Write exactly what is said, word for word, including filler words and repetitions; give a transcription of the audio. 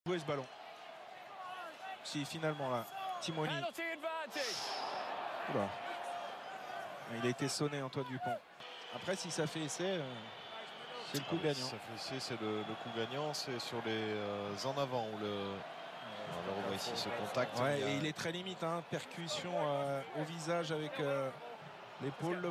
jouer ce ballon. Si finalement là, Timoni. Oula. Il a été sonné, Antoine Dupont. Après, si ça fait essai, euh, c'est le coup ah, gagnant. Si ça fait essai, c'est le, le coup gagnant. C'est sur les euh, en avant où le. Alors on voit ici ce contact. Ouais, il a... et il est très limite, hein, percussion euh, au visage avec euh, l'épaule.